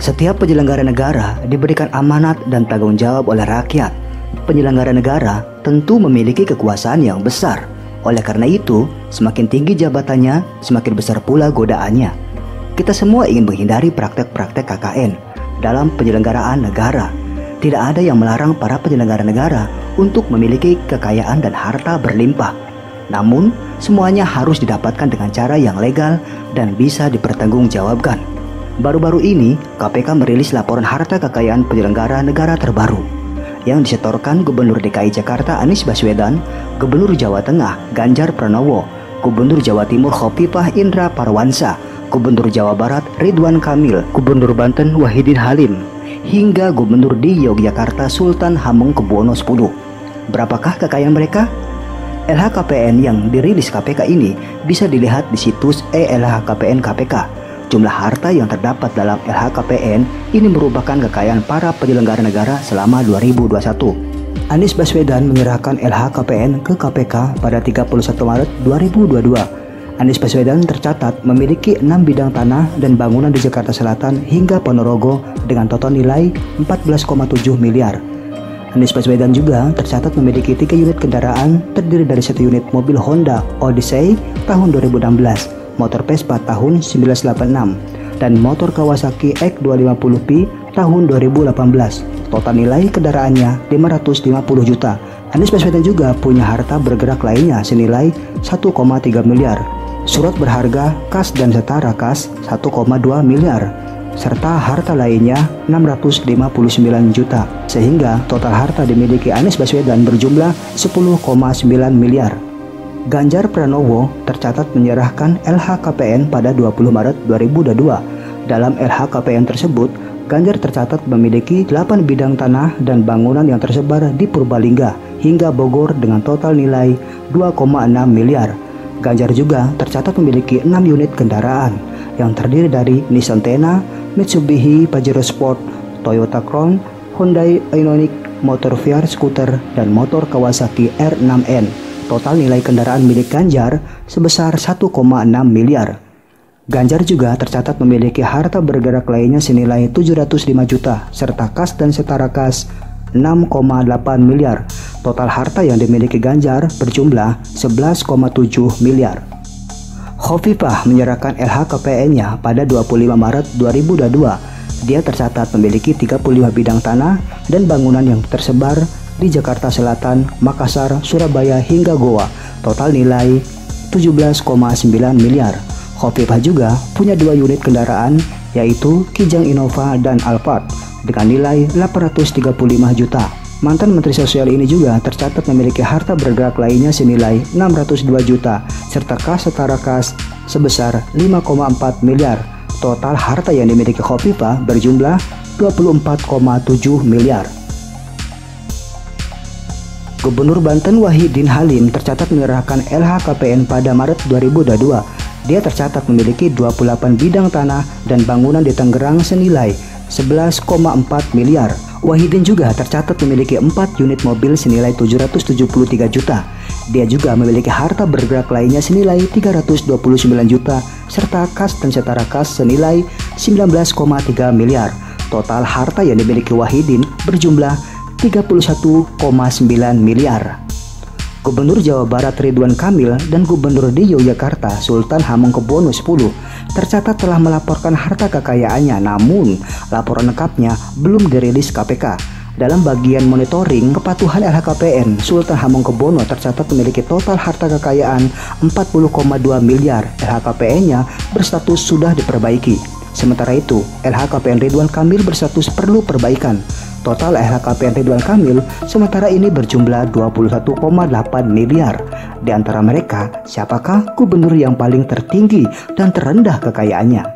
Setiap penyelenggara negara diberikan amanat dan tanggung jawab oleh rakyat. Penyelenggara negara tentu memiliki kekuasaan yang besar. Oleh karena itu, semakin tinggi jabatannya, semakin besar pula godaannya. Kita semua ingin menghindari praktek-praktek KKN dalam penyelenggaraan negara. Tidak ada yang melarang para penyelenggara negara untuk memiliki kekayaan dan harta berlimpah. Namun, semuanya harus didapatkan dengan cara yang legal dan bisa dipertanggungjawabkan. Baru-baru ini, KPK merilis laporan harta kekayaan penyelenggara negara terbaru yang disetorkan Gubernur DKI Jakarta Anies Baswedan, Gubernur Jawa Tengah Ganjar Pranowo, Gubernur Jawa Timur Khofifah Indra Parawansa, Gubernur Jawa Barat Ridwan Kamil, Gubernur Banten Wahidin Halim, hingga Gubernur di Yogyakarta Sultan Hamengkubuwono X. Berapakah kekayaan mereka? LHKPN yang dirilis KPK ini bisa dilihat di situs e-LHKPN KPK. Jumlah harta yang terdapat dalam LHKPN ini merupakan kekayaan para penyelenggara negara selama 2021. Anies Baswedan menyerahkan LHKPN ke KPK pada 31 Maret 2022. Anies Baswedan tercatat memiliki 6 bidang tanah dan bangunan di Jakarta Selatan hingga Ponorogo dengan total nilai 14,7 miliar. Anies Baswedan juga tercatat memiliki 3 unit kendaraan terdiri dari 1 unit mobil Honda Odyssey tahun 2016, motor Vespa tahun 1986, dan motor Kawasaki X250P tahun 2018. Total nilai kendaraannya 550 juta. Anies Baswedan juga punya harta bergerak lainnya senilai 1,3 miliar, surat berharga kas dan setara kas 1,2 miliar, serta harta lainnya 659 juta. Sehingga total harta dimiliki Anies Baswedan berjumlah 10,9 miliar. Ganjar Pranowo tercatat menyerahkan LHKPN pada 20 Maret 2022. Dalam LHKPN tersebut, Ganjar tercatat memiliki 8 bidang tanah dan bangunan yang tersebar di Purbalingga hingga Bogor dengan total nilai 2,6 miliar. Ganjar juga tercatat memiliki 6 unit kendaraan yang terdiri dari Nissan Tena, Mitsubishi Pajero Sport, Toyota Crown, Hyundai Ioniq, motor VR skuter, dan motor Kawasaki R6N. Total nilai kendaraan milik Ganjar sebesar 1,6 miliar. Ganjar juga tercatat memiliki harta bergerak lainnya senilai 705 juta, serta kas dan setara kas 6,8 miliar. Total harta yang dimiliki Ganjar berjumlah 11,7 miliar. Khofifah menyerahkan LHKPN-nya pada 25 Maret 2022. Dia tercatat memiliki 35 bidang tanah dan bangunan yang tersebar di Jakarta Selatan, Makassar, Surabaya, hingga Goa. Total nilai 17,9 miliar. Khofifah juga punya 2 unit kendaraan, yaitu Kijang Innova dan Alphard, dengan nilai 835 juta. Mantan Menteri Sosial ini juga tercatat memiliki harta bergerak lainnya senilai 602 juta, serta kas setara kas sebesar 5,4 miliar. Total harta yang dimiliki Khofifah berjumlah 24,7 miliar. Gubernur Banten Wahidin Halim tercatat menyerahkan LHKPN pada Maret 2022. Dia tercatat memiliki 28 bidang tanah dan bangunan di Tangerang senilai 11,4 miliar. Wahidin juga tercatat memiliki 4 unit mobil senilai 773 juta. Dia juga memiliki harta bergerak lainnya senilai 329 juta, serta kas dan setara kas senilai 19,3 miliar. Total harta yang dimiliki Wahidin berjumlah 31,9 miliar. Gubernur Jawa Barat Ridwan Kamil dan Gubernur di Yogyakarta Sultan Hamengkubuwono X tercatat telah melaporkan harta kekayaannya, namun laporan lengkapnya belum dirilis KPK. Dalam bagian monitoring kepatuhan LHKPN, Sultan Hamengkubuwono tercatat memiliki total harta kekayaan 40,2 miliar. LHKPN-nya berstatus sudah diperbaiki. Sementara itu, LHKPN Ridwan Kamil berstatus perlu perbaikan. Total LHKPN Ridwan Kamil sementara ini berjumlah 21,8 miliar. Di antara mereka, siapakah gubernur yang paling tertinggi dan terendah kekayaannya?